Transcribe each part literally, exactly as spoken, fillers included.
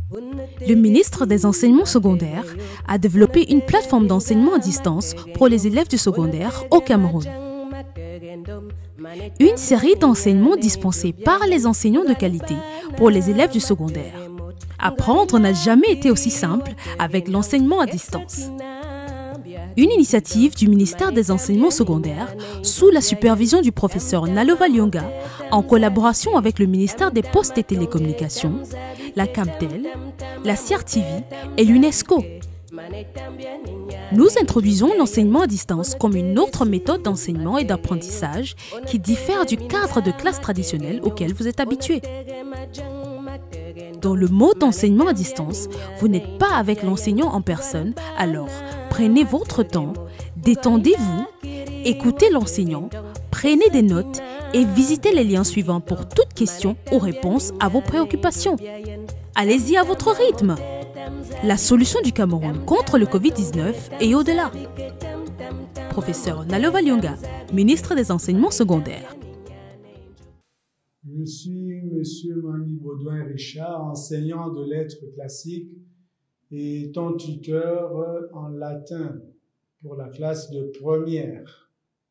Le ministre des Enseignements secondaires a développé une plateforme d'enseignement à distance pour les élèves du secondaire au Cameroun. Une série d'enseignements dispensés par les enseignants de qualité pour les élèves du secondaire. Apprendre n'a jamais été aussi simple avec l'enseignement à distance. Une initiative du ministère des Enseignements secondaires sous la supervision du professeur Nalova Lyonga en collaboration avec le ministère des Postes et Télécommunications, la Camtel, la C R T V et l'UNESCO. Nous introduisons l'enseignement à distance comme une autre méthode d'enseignement et d'apprentissage qui diffère du cadre de classe traditionnel auquel vous êtes habitué. Dans le mode d'enseignement à distance, vous n'êtes pas avec l'enseignant en personne, alors prenez votre temps, détendez-vous, écoutez l'enseignant, prenez des notes et visitez les liens suivants pour toute question ou réponse à vos préoccupations. Allez-y à votre rythme. La solution du Cameroun contre le Covid dix-neuf et au-delà. Professeur Nalova Lyonga, ministre des Enseignements secondaires. Je suis M. Mani Baudouin Richard, enseignant de lettres classiques et ton tuteur en latin pour la classe de première.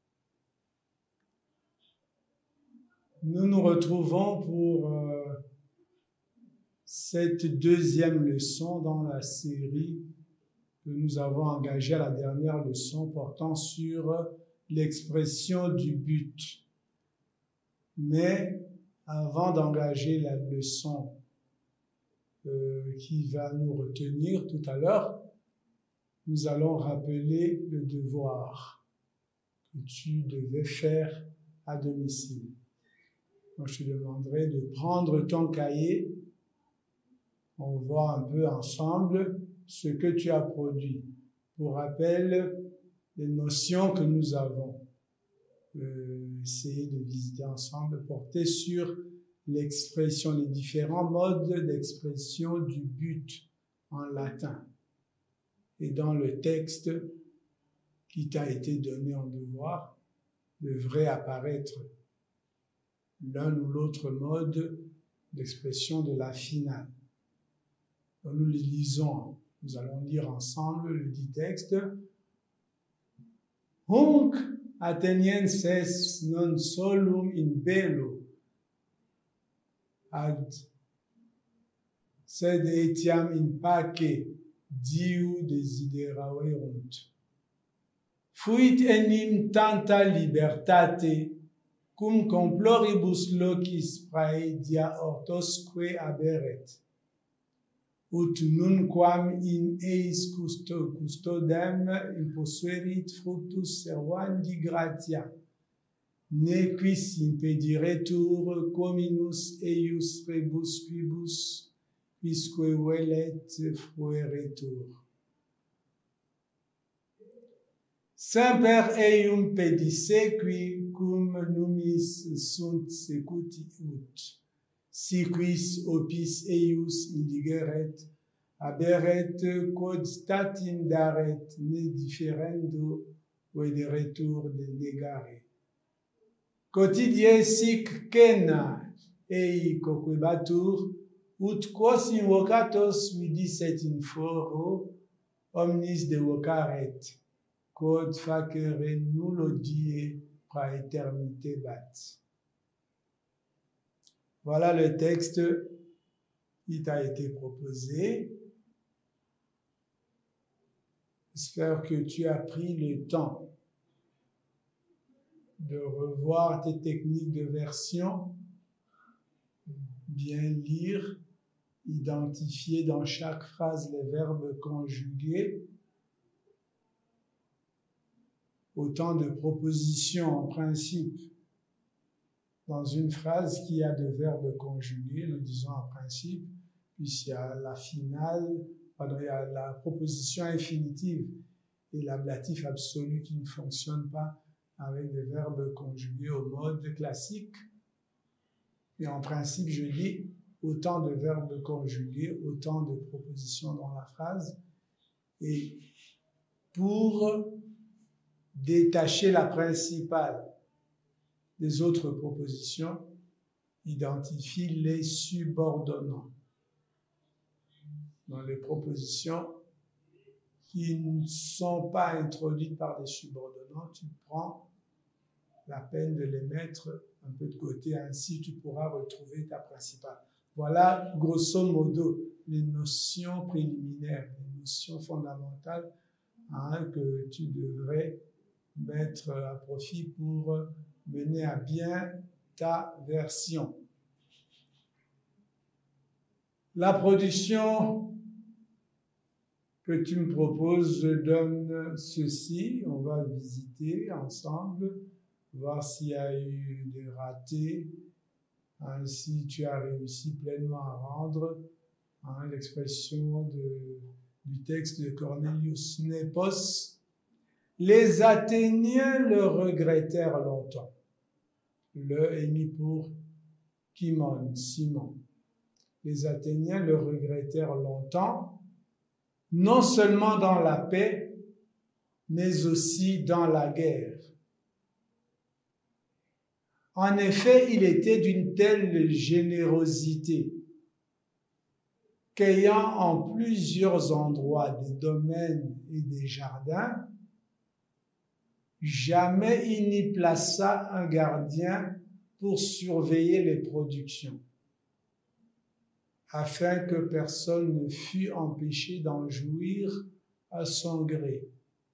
Nous nous retrouvons pour euh, cette deuxième leçon dans la série que nous avons engagée à la dernière leçon portant sur l'expression du but. Mais avant d'engager la leçon euh, qui va nous retenir tout à l'heure, nous allons rappeler le devoir que tu devais faire à domicile. Donc, je te demanderai de prendre ton cahier. On va voir un peu ensemble ce que tu as produit. Pour rappel, les notions que nous avons euh, essayé de visiter ensemble portaient sur l'expression, les différents modes d'expression du but en latin. Et dans le texte qui t'a été donné en devoir, devrait apparaître l'un ou l'autre mode d'expression de la finale. Donc nous les lisons, nous allons lire ensemble le dit texte. Hunc Athenienses non solum in bello ad sed etiam in pace diu desideraverunt. Fuit enim tanta libertate cum comploribus locis praedia ortosque aberet. Ut nunquam in eis custodem imposuerit fructus servandi gratia, ne quis impediretur cominus eius rebus quibus, quisque velet frueretur. Semper eium pedisse qui cum numis sunt secuti ut. Si quis opis eius indigeret, aberet quod statim daret, ne differendo videretur de negare. Quotidie sic cena ei coquebatur, ut quos invocatos vidisset in foro, omnis devocaret, quod facere nullo die praeternite bat. Voilà le texte qui t'a été proposé. J'espère que tu as pris le temps de revoir tes techniques de version, bien lire, identifier dans chaque phrase les verbes conjugués, autant de propositions en principe. Dans une phrase qui a de verbes conjugués, nous disons en principe, puisqu'il y a la finale, pardon, il y a la proposition infinitive et l'ablatif absolu qui ne fonctionnent pas avec des verbes conjugués au mode classique. Et en principe, je dis autant de verbes conjugués, autant de propositions dans la phrase. Et pour détacher la principale des autres propositions, identifie les subordonnants. dans les propositions qui ne sont pas introduites par des subordonnants, tu prends la peine de les mettre un peu de côté, ainsi tu pourras retrouver ta principale. Voilà, grosso modo, les notions préliminaires, les notions fondamentales hein, que tu devrais mettre à profit pour mener à bien ta version. La production que tu me proposes, je donne ceci, on va visiter ensemble, voir s'il y a eu des ratés, hein, si tu as réussi pleinement à rendre hein, l'expression du texte de Cornelius Nepos. Les Athéniens le regrettèrent longtemps. Le est mis pour Kimon, Simon. Les Athéniens le regrettèrent longtemps, non seulement dans la paix, mais aussi dans la guerre. En effet, il était d'une telle générosité qu'ayant en plusieurs endroits des domaines et des jardins, jamais il n'y plaça un gardien pour surveiller les productions, afin que personne ne fût empêché d'en jouir à son gré.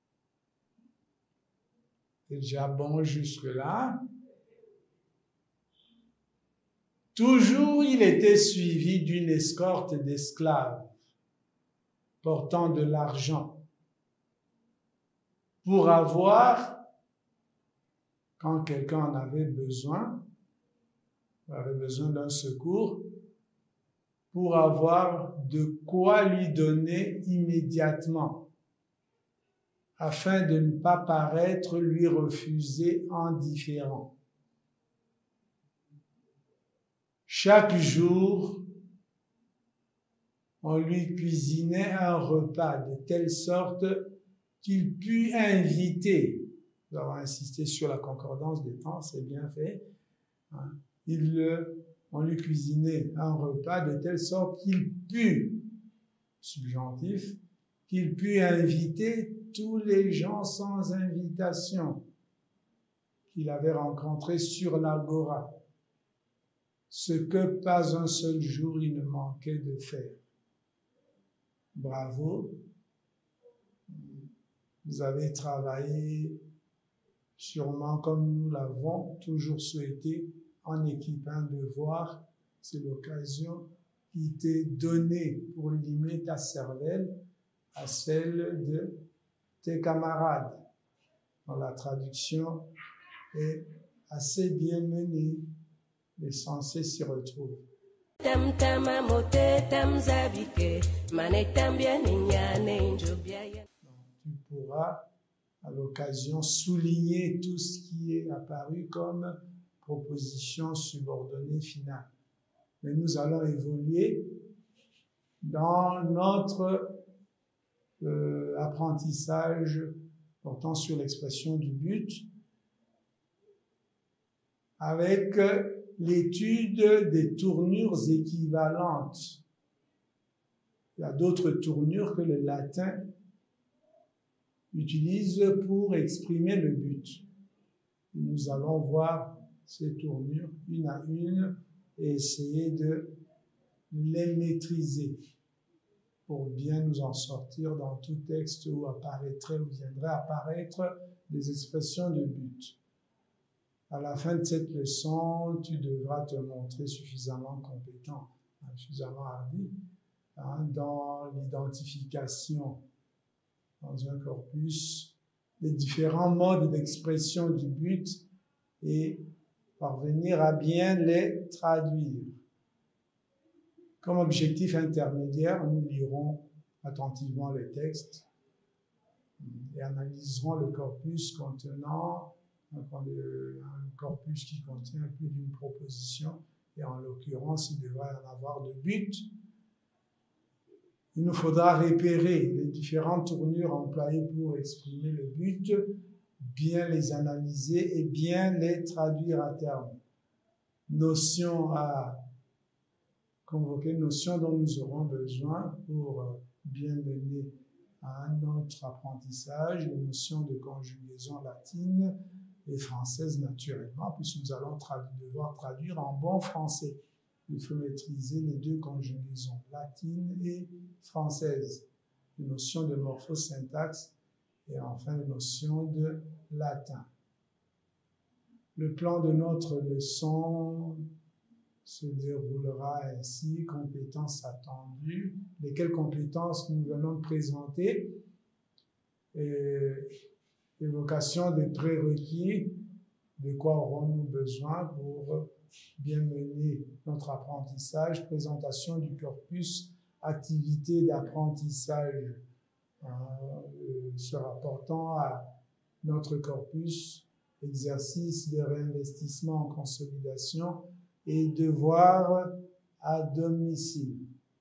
C'est déjà bon jusque-là. Toujours il était suivi d'une escorte d'esclaves portant de l'argent pour avoir, quand quelqu'un en avait besoin, avait besoin d'un secours, pour avoir de quoi lui donner immédiatement, afin de ne pas paraître lui refuser indifférent. Chaque jour, on lui cuisinait un repas de telle sorte qu'il put inviter. Nous avons insisté sur la concordance des temps, c'est bien fait. Il, on lui cuisinait un repas de telle sorte qu'il put, subjonctif, qu'il put inviter tous les gens sans invitation qu'il avait rencontrés sur l'agora, ce que pas un seul jour il ne manquait de faire. Bravo, vous avez travaillé sûrement comme nous l'avons toujours souhaité en équipe, un devoir, c'est l'occasion qui t'est donnée pour limer ta cervelle à celle de tes camarades. Dans la traduction est assez bien menée. L'essentiel s'y retrouve. Tu pourras, à l'occasion, souligner tout ce qui est apparu comme proposition subordonnée finale. Mais nous allons évoluer dans notre euh, apprentissage portant sur l'expression du but avec l'étude des tournures équivalentes. Il y a d'autres tournures que le latin utilise pour exprimer le but. Nous allons voir ces tournures une à une et essayer de les maîtriser pour bien nous en sortir dans tout texte où apparaîtrait ou viendrait apparaître des expressions de but. À la fin de cette leçon, tu devras te montrer suffisamment compétent, suffisamment hardi hein, dans l'identification dans un corpus des différents modes d'expression du but et parvenir à bien les traduire. Comme objectif intermédiaire, nous lirons attentivement les textes et analyserons le corpus contenant un corpus qui contient plus d'une proposition, et en l'occurrence, il devrait y en avoir de but. Il nous faudra repérer les différentes tournures employées pour exprimer le but, bien les analyser et bien les traduire à terme. Notion à convoquer, notion dont nous aurons besoin pour bien mener à notre apprentissage, les notions de conjugaison latine et française naturellement, puisque nous allons tradu- devoir traduire en bon français. Il faut maîtriser les deux conjugaisons, latine et française, les notions de morphosyntaxe et enfin les notions de latin. Le plan de notre leçon se déroulera ainsi, compétences attendues, lesquelles compétences nous venons de présenter, et évocation des prérequis, de quoi aurons-nous besoin pour bien mener notre apprentissage, présentation du corpus, activité d'apprentissage euh, se rapportant à notre corpus, exercice de réinvestissement en consolidation et devoir à domicile.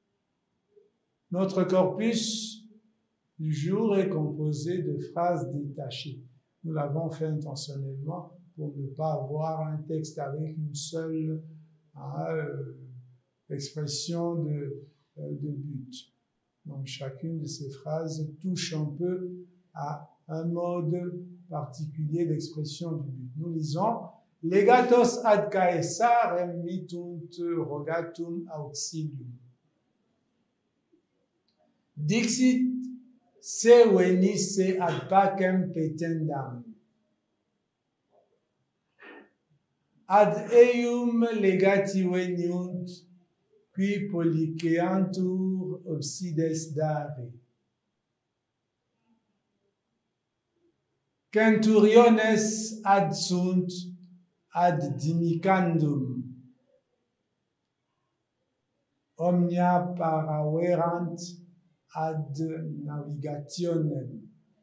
Notre corpus du jour est composé de phrases détachées. Nous l'avons fait intentionnellement pour ne pas avoir un texte avec une seule euh, expression de, euh, de but. Donc chacune de ces phrases touche un peu à un mode particulier d'expression du but. Nous lisons « Legatos ad Caesarem mitunt rogatum auxilium. Dixit se venisse ad pacem petendam. Ad eum legati veniunt, qui polliceantur obsides dare. Centuriones ad sunt ad dimicandum. Omnia paraverant ad navigationem.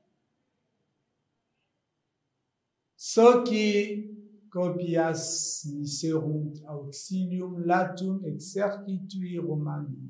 Soci copias miserunt auxilium latum exercitui Romani.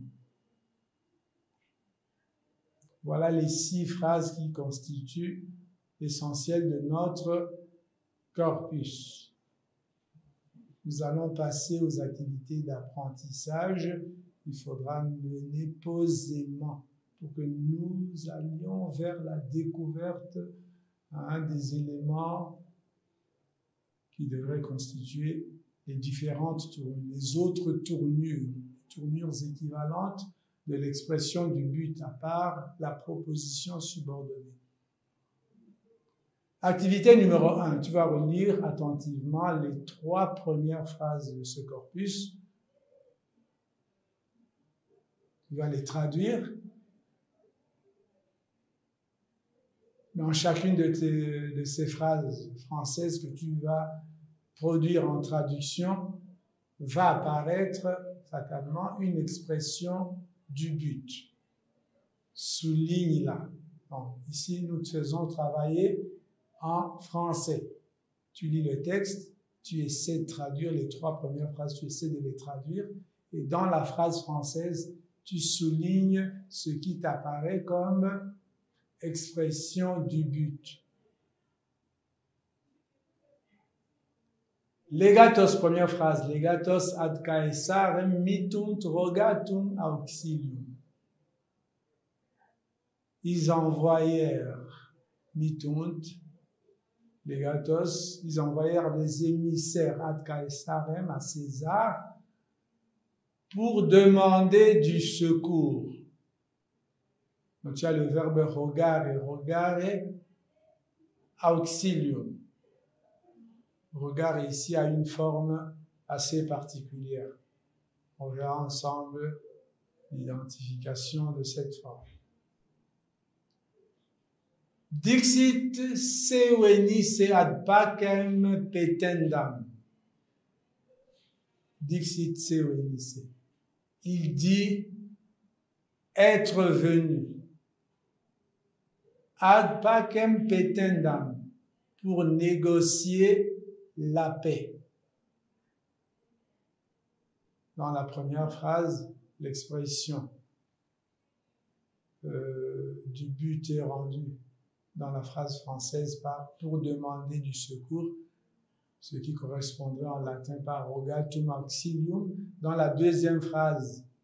Voilà les six phrases qui constituent l'essentiel de notre corpus. Nous allons passer aux activités d'apprentissage. Il faudra mener posément pour que nous allions vers la découverte hein, des éléments qui devraient constituer les différentes tournures, les autres tournures, tournures équivalentes de l'expression du but à part la proposition subordonnée. Activité numéro un, tu vas relire attentivement les trois premières phrases de ce corpus. Tu vas les traduire. Dans chacune de, tes, de ces phrases françaises que tu vas produire en traduction, va apparaître fatalement une expression du but. Souligne-la. Bon, ici, nous te faisons travailler en français. Tu lis le texte, tu essaies de traduire les trois premières phrases, tu essaies de les traduire, et dans la phrase française, tu soulignes ce qui t'apparaît comme expression du but. Legatos, première phrase, legatos ad Caesarem mitunt rogatum auxilium. Ils envoyèrent, mitunt, legatos, ils envoyèrent des émissaires ad Caesarem, à César, pour demander du secours. Donc tu as le verbe rogare, rogare, auxilium. Rogare ici a une forme assez particulière. On verra ensemble l'identification de cette forme. Dixit se venisse ad pacem petendam. Dixit se venisse. Il dit être venu. Ad pacem petendam. Pour négocier la paix. Dans la première phrase, l'expression euh, du but est rendue dans la phrase française par pour demander du secours, ce qui correspondrait en latin par rogatum auxilium. Dans la deuxième phrase,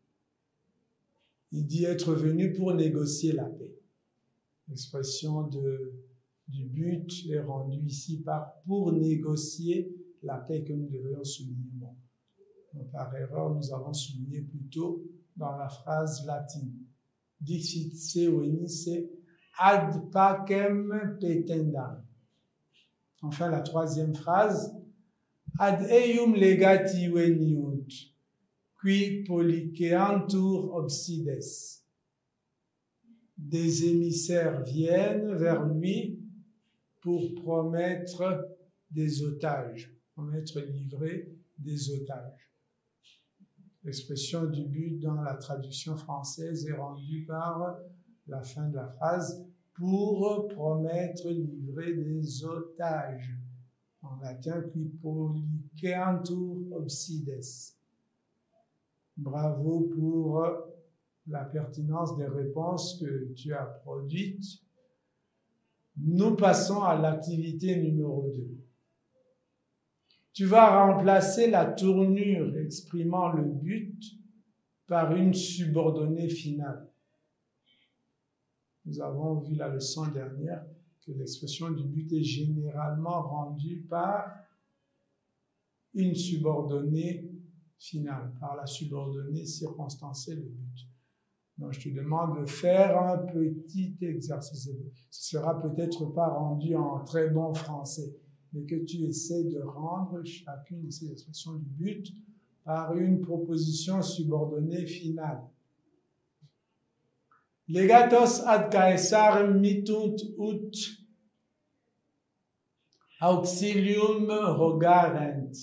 Il dit être venu pour négocier la paix. L'expression de, du but est rendue ici par pour négocier la paix que nous devrions souligner. Bon. Donc, par erreur, nous avons souligné plutôt dans la phrase latine. Dixit se venis ad pacem petendam. Enfin, la troisième phrase. Ad eium legati veniunt, qui polliceantur obsides. Des émissaires viennent vers lui pour promettre des otages, promettre livrer des otages. L'expression du but dans la traduction française est rendue par la fin de la phrase « pour promettre livrer des otages ». En latin, qui polliceantur obsides. Bravo pour la pertinence des réponses que tu as produites. Nous passons à l'activité numéro deux. Tu vas remplacer la tournure exprimant le but par une subordonnée finale. Nous avons vu la leçon dernière que l'expression du but est généralement rendue par une subordonnée finale, par la subordonnée circonstancielle du but. Donc, je te demande de faire un petit exercice. Ce ne sera peut-être pas rendu en très bon français, mais que tu essaies de rendre chacune de ces expressions du but par une proposition subordonnée finale. Legatos ad Caesarem mittunt ut auxilium rogarent.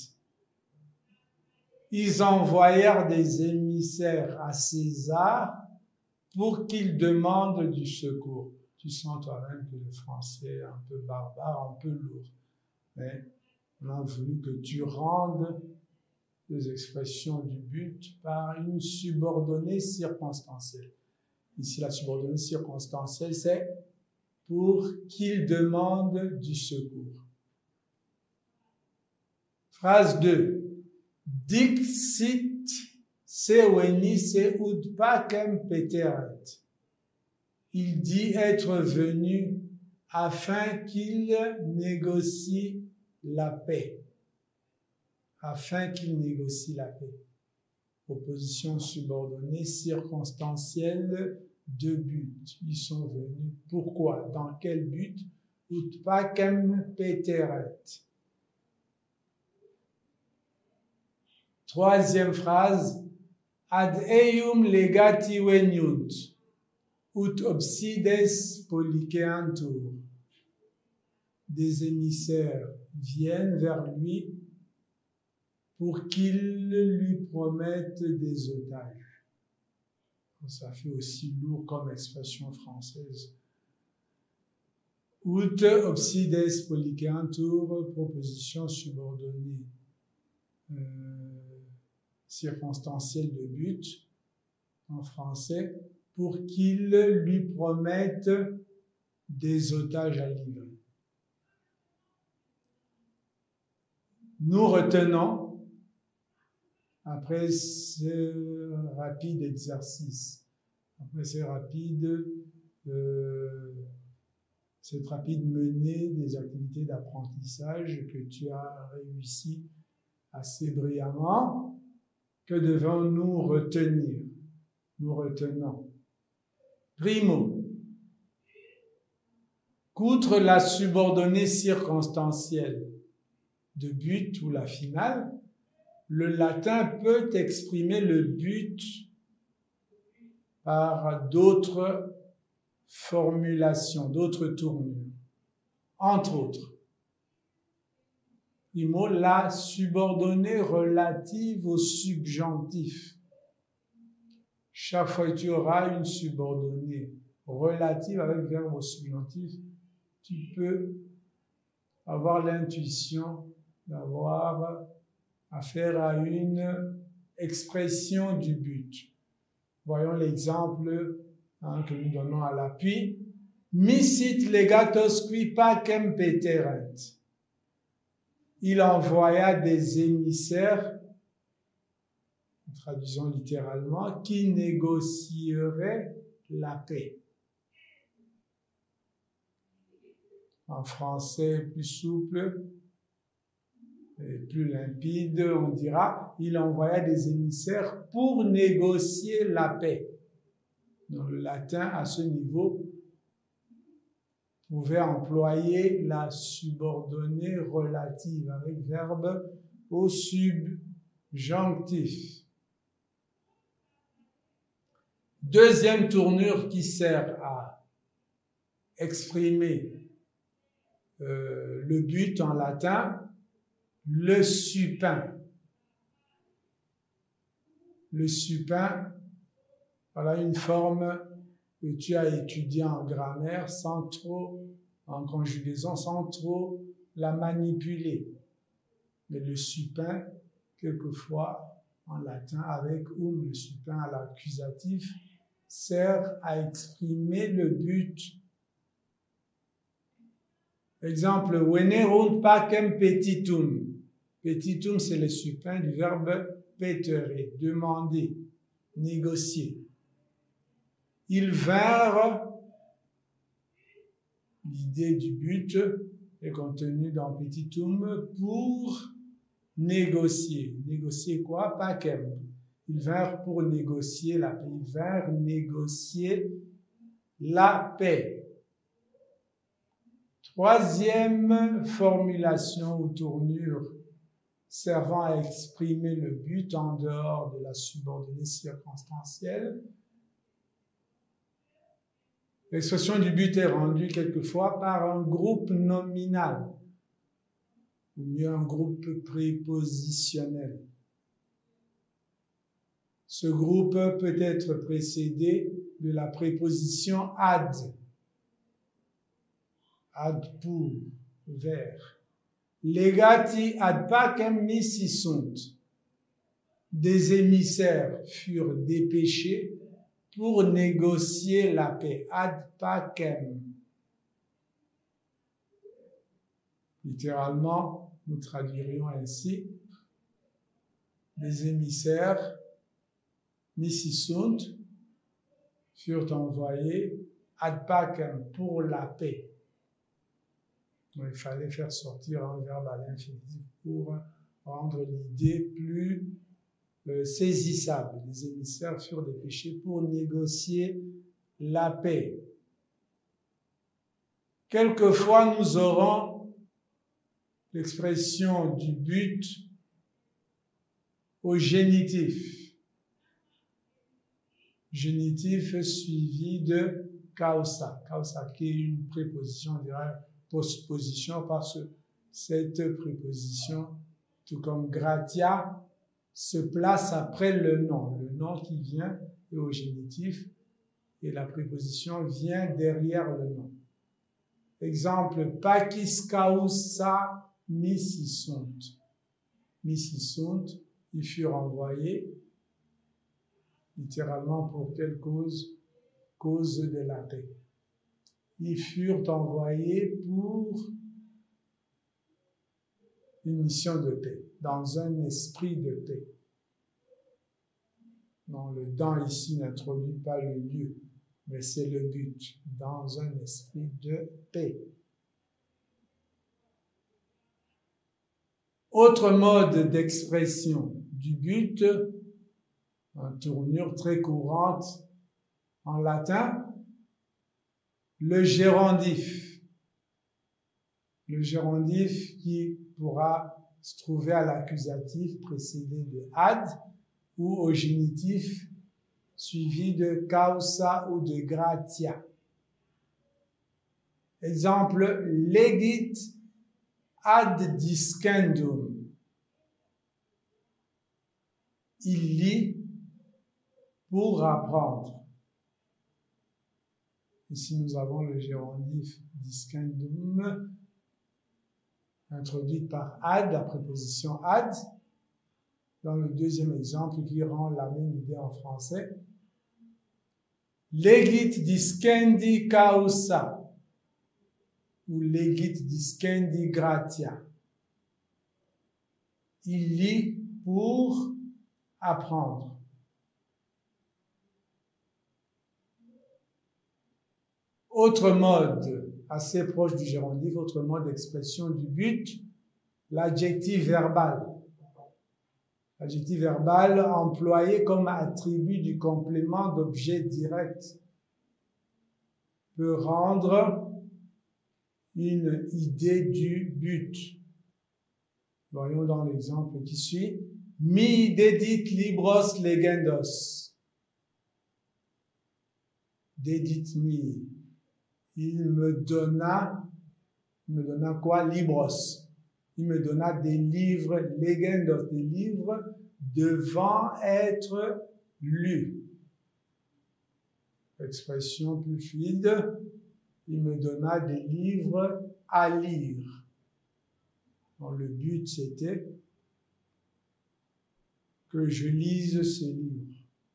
Ils envoyèrent des émissaires à César pour qu'il demande du secours. Tu sens toi-même que le français est un peu barbare, un peu lourd. Mais on a voulu que tu rendes les expressions du but par une subordonnée circonstancielle. Ici, la subordonnée circonstancielle, c'est pour qu'il demande du secours. Phrase deux. Dixit se venis ut pacem peteret. Il dit être venu afin qu'il négocie la paix. Afin qu'il négocie la paix. Opposition subordonnée circonstancielle de but. Ils sont venus. Pourquoi? Dans quel but? Ut pacem peteret. Troisième phrase. Ad eium legati veniunt, ut obsides polliceantur. Des émissaires viennent vers lui pour qu'il lui promette des otages. Ça fait aussi lourd comme expression française. Ut obsides polliceantur, proposition subordonnée. Euh, circonstancielle de but, en français, pour qu'il lui promette des otages à livrer. Nous retenons, après ce rapide exercice, après ce rapide, euh, cette rapide menée des activités d'apprentissage que tu as réussi assez brillamment, que devons-nous retenir? Nous retenons. Primo, qu'outre la subordonnée circonstancielle de but ou la finale, le latin peut exprimer le but par d'autres formulations, d'autres tournures. Entre autres, primo, la subordonnée relative au subjonctif. Chaque fois que tu auras une subordonnée relative avec verbe au subjonctif, tu peux avoir l'intuition d'avoir affaire à une expression du but. Voyons l'exemple hein, que nous donnons à l'appui. Missit legatos qui pacem peteret. Il envoya des émissaires traduisons littéralement, qui négocierait la paix. En français plus souple et plus limpide, on dira, il envoya des émissaires pour négocier la paix. Dans le latin, à ce niveau, pouvait employer la subordonnée relative avec verbe au subjonctif. Deuxième tournure qui sert à exprimer euh, le but en latin, le supin. Le supin, voilà une forme que tu as étudiée en grammaire sans trop, en conjugaison, sans trop la manipuler. Mais le supin, quelquefois, en latin, avec um, le supin à l'accusatif, sert à exprimer le but. Exemple, venerunt pacem petitum. Petitum, c'est le supin du verbe petere, demander, négocier. Ils vinrent, l'idée du but est contenue dans petitum, pour négocier. Négocier quoi? Pacem. Ils vinrent pour négocier la paix. Ils vinrent négocier la paix. Troisième formulation ou tournure servant à exprimer le but en dehors de la subordonnée circonstancielle. L'expression du but est rendue quelquefois par un groupe nominal, ou mieux un groupe prépositionnel. Ce groupe peut être précédé de la préposition ad, ad pour, vers. Legati ad pacem missi sunt. Des émissaires furent dépêchés pour négocier la paix. Ad pacem. Littéralement, nous traduirions ainsi des émissaires missi sunt furent envoyés ad pacem pour la paix. Il fallait faire sortir un verbe à l'infinitif pour rendre l'idée plus euh, saisissable. Les émissaires furent dépêchés pour négocier la paix. Quelquefois, nous aurons l'expression du but au génitif. Génitif suivi de causa. Causa qui est une préposition, on dirait, postposition, parce que cette préposition, tout comme gratia, se place après le nom. Le nom qui vient est au génitif et la préposition vient derrière le nom. Exemple, pacis causa missi sunt. Missi sunt, ils furent envoyés, littéralement pour quelle cause? Cause de la paix. Ils furent envoyés pour une mission de paix, dans un esprit de paix. Non, le dans ici n'introduit pas le lieu, mais c'est le but, dans un esprit de paix. Autre mode d'expression du but, une tournure très courante en latin, le gérondif. Le gérondif qui pourra se trouver à l'accusatif précédé de ad ou au génitif suivi de causa ou de gratia. Exemple, legit ad discendum. Il lit pour apprendre. Ici, nous avons le gérondif discendum, introduit par ad, la préposition ad. Dans le deuxième exemple, qui rend la même idée en français. Legit discendi causa, ou legit discendi gratia. Il lit pour apprendre. Autre mode assez proche du gérondif, autre mode d'expression du but, l'adjectif verbal. L'adjectif verbal employé comme attribut du complément d'objet direct peut rendre une idée du but. Voyons dans l'exemple qui suit. Mi dedit libros legendos. Dedit mi. Il me donna, il me donna quoi? Libros. Il me donna des livres legendos, des livres devant être lus. Expression plus fluide. Il me donna des livres à lire. Donc, le but, c'était que je lise ces livres.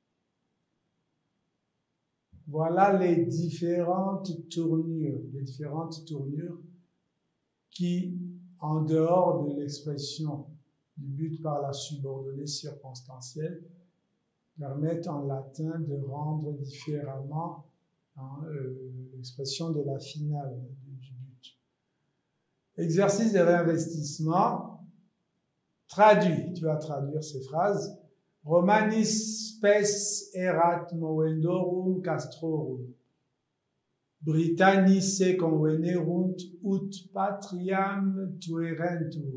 Voilà les différentes tournures, les différentes tournures qui, en dehors de l'expression du but par la subordonnée circonstancielle, permettent en latin de rendre différemment hein, euh, l'expression de la finale du but. Exercice de réinvestissement. Traduit, tu vas traduire ces phrases. Romanis spes erat movendorum castrorum. Britannice convenerunt ut patriam tuerentur.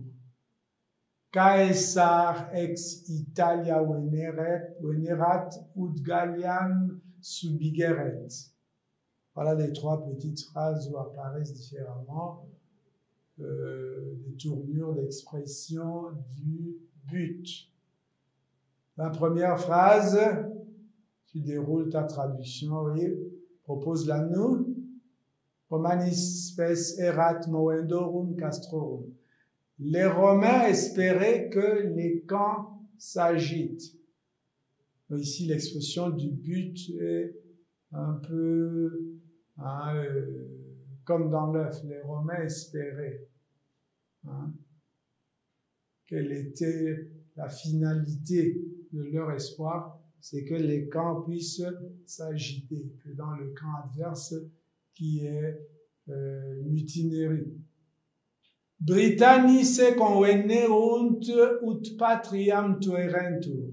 Caesar ex Italia veneret, venerat ut Galliam subigeret. Voilà les trois petites phrases où apparaissent différemment euh, les tournures d'expression du but. La première phrase, tu déroules ta traduction, oui, propose-la nous. Romanis spes erat movendorum castrorum. Les Romains espéraient que les camps s'agitent. Ici, l'expression du but est un peu hein, euh, comme dans l'œuf. Les Romains espéraient. Hein, quelle était la finalité de leur espoir? C'est que les camps puissent s'agiter, que dans le camp adverse qui est euh, mutinerie. Britannice convenerunt ut patriam tuerentur.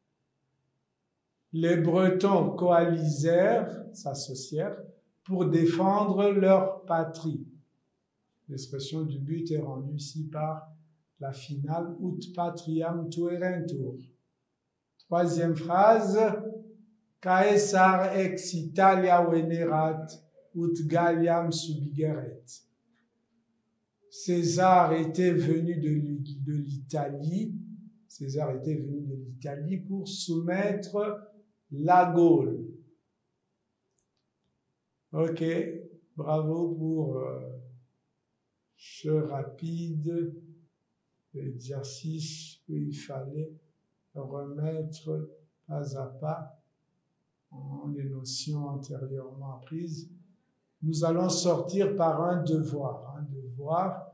Les Bretons coalisèrent, s'associèrent, pour défendre leur patrie. L'expression du but est rendue ici par la finale ut patriam tuerentur. Troisième phrase, Caesar ex Italia venerat ut Galliam subigeret. César était venu de l'Italie, César était venu de l'Italie pour soumettre la Gaule. Ok, bravo pour euh, ce rapide exercice où il fallait remettre pas à pas en les notions antérieurement apprises. Nous allons sortir par un devoir, un devoir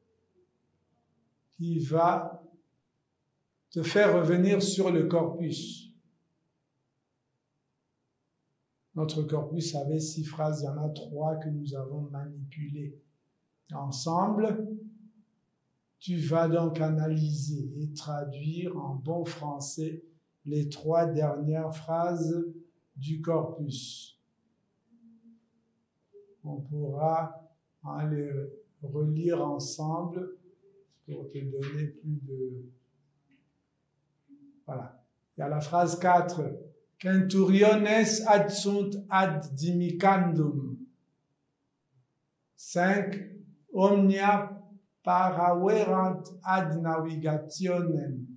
qui va te faire revenir sur le corpus. Notre corpus avait six phrases, il y en a trois que nous avons manipulées ensemble. Tu vas donc analyser et traduire en bon français les trois dernières phrases du corpus. On pourra hein, les relire ensemble pour te donner plus de... Voilà. Il y a la phrase quatre. Centuriones adsunt ad dimicandum. cinq. Omnia paraverant ad navigationem.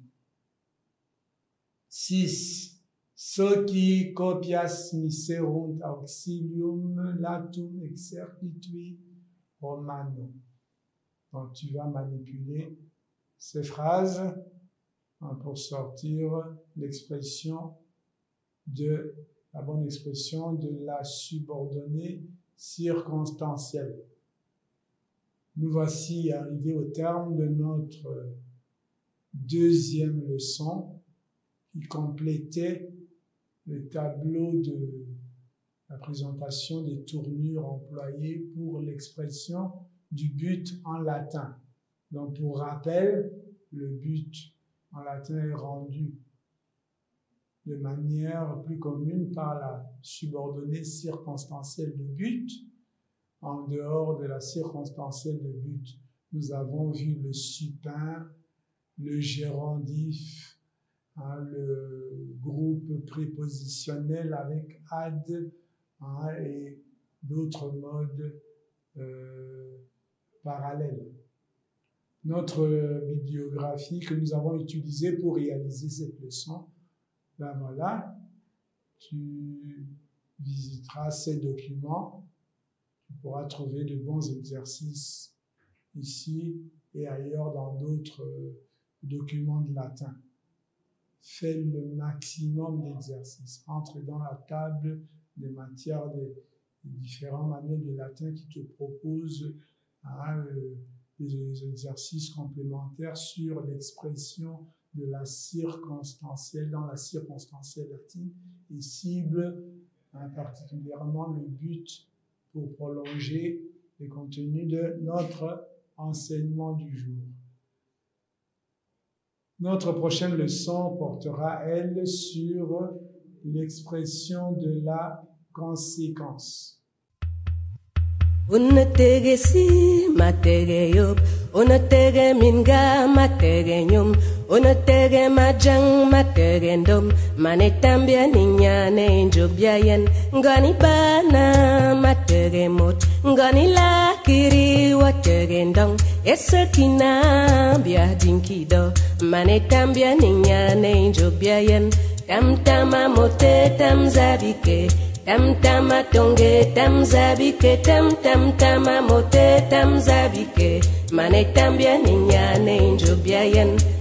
six. Soci copias miserunt auxilium latum exercitui Romano. Donc tu vas manipuler ces phrases hein, pour sortir l'expression de la bonne expression de la subordonnée circonstancielle. Nous voici arrivés au terme de notre deuxième leçon qui complétait le tableau de la présentation des tournures employées pour l'expression du but en latin. Donc, pour rappel, le but en latin est rendu de manière plus commune par la subordonnée circonstancielle de but. En dehors de la circonstancielle de but, nous avons vu le supin, le gérondif, hein, le groupe prépositionnel avec ad, hein, et d'autres modes euh, parallèles. Notre bibliographie que nous avons utilisée pour réaliser cette leçon, ben voilà, tu visiteras ces documents, tu pourras trouver de bons exercices ici et ailleurs dans d'autres documents de latin. Fais le maximum d'exercices. Entre dans la table des matières des, des différents manuels de latin qui te proposent hein, euh, des exercices complémentaires sur l'expression de la circonstancielle dans la circonstancielle latine et cible hein, particulièrement le but pour prolonger les contenus de notre enseignement du jour. Notre prochaine leçon portera, elle, sur l'expression de la conséquence. Unategesi mategeyop, unatege minga mategenyum, unatege majang mategendom, manetambia ninyane injubyayen, ngani bana mategemot, ngani lakiri wategendong, esekina bia dinkido, manetambia ninyane injubyayen, tamtama mote tamzabike, tam tama tonge tam zabike tam tam tama mote tam zabike mane tambia ninyane injobia yen